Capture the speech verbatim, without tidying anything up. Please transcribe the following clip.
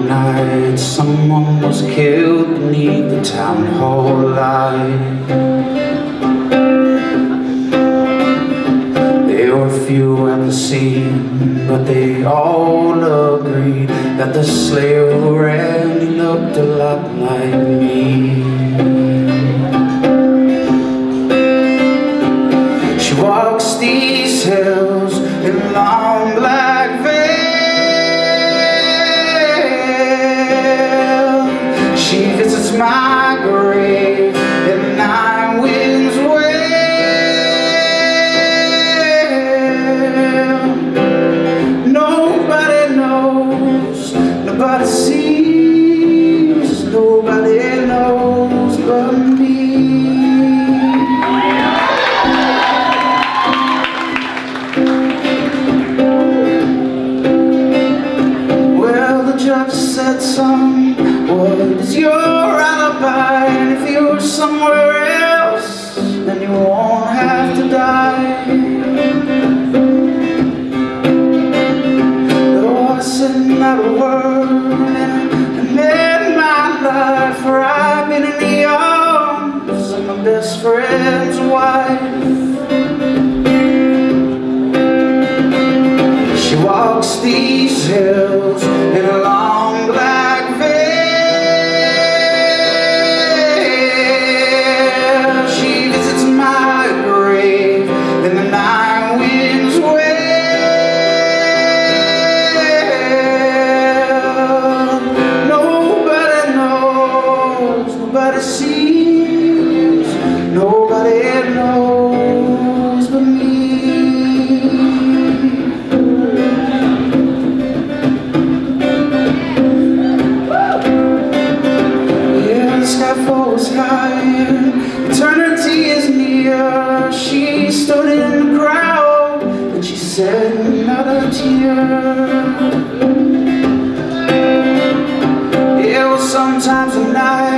night, someone was killed beneath the town hall light. There were few at the scene, but they all agreed that the slayer who ran, he looked a lot like me. She walks these hills in long black veil. She visits my grave in nine winds wail. Nobody knows, nobody sees, nobody knows but me. Said, son, what is your alibi? And if you're somewhere else, then you won't have to die. Though I said not a word, and I made my life, for I've been in the arms of my best friend's wife. She walks these hills in a long black veil. She visits my grave in the nine winds wail. Nobody knows, nobody sees, nobody knows but me. Eternity is near. She stood in the crowd and she said not a tear. It was sometimes a night